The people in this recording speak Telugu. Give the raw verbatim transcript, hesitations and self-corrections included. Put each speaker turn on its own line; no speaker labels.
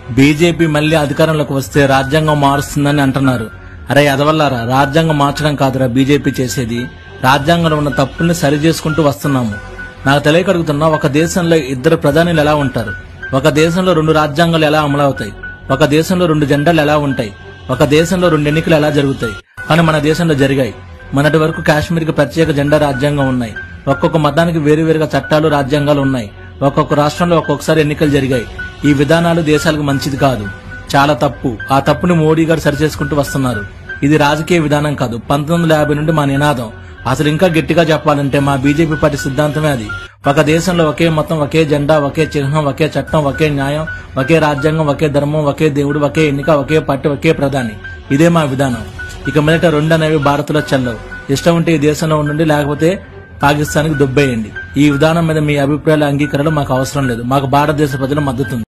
బీజేపీ మళ్లీ అధికారంలోకి వస్తే రాజ్యాంగం మారుస్తుందని అంటున్నారు. అరే అదవల్లారా, రాజ్యాంగం మార్చడం కాదురా బీజేపీ చేసేది, రాజ్యాంగంలో ఉన్న తప్పుల్ని సరి చేసుకుంటూ వస్తున్నాము. నాకు తెలియకడుగుతున్నా, ఒక దేశంలో ఇద్దరు ప్రధానులు ఎలా ఉంటారు? ఒక దేశంలో రెండు రాజ్యాంగాలు ఎలా అమలవుతాయి? ఒక దేశంలో రెండు జెండాలు ఎలా ఉంటాయి? ఒక దేశంలో రెండు ఎన్నికలు ఎలా జరుగుతాయి? కానీ మన దేశంలో జరిగాయి. మొన్నటి వరకు కాశ్మీర్ కి ప్రత్యేక జెండా రాజ్యాంగం ఉన్నాయి. ఒక్కొక్క మతానికి వేరువేరుగా చట్టాలు రాజ్యాంగాలు ఉన్నాయి. ఒక్కొక్క రాష్ట్రంలో ఒక్కొక్కసారి ఎన్నికలు జరిగాయి. ఈ విధానాలు దేశాలకు మంచిది కాదు, చాలా తప్పు. ఆ తప్పుని మోడీ గారు సరిచేసుకుంటూ వస్తున్నారు. ఇది రాజకీయ విధానం కాదు. పంతొమ్మిది వందల యాభై నుండి మా నినాదం. అసలు ఇంకా గట్టిగా చెప్పాలంటే మా బీజేపీ పార్టీ సిద్ధాంతమే అది. ఒక దేశంలో ఒకే మతం, ఒకే జెండా, ఒకే చిహ్నం, ఒకే చట్టం, ఒకే న్యాయం, ఒకే రాజ్యాంగం, ఒకే ధర్మం, ఒకే దేవుడు, ఒకే ఎన్నిక, ఒకే పార్టీ, ఒకే ప్రధాని. ఇదే మా విధానం. ఇక మీదట రెండు అనేవి భారత్లో చెల్లవు. ఇష్టం ఉంటే ఈ దేశంలో ఉండండి, లేకపోతే పాకిస్తాన్కి దుబ్బేయండి. ఈ విధానం మీద మీ అభిప్రాయాల అంగీకరణ మాకు అవసరం లేదు. మాకు భారతదేశ ప్రజల మద్దతు ఉంది.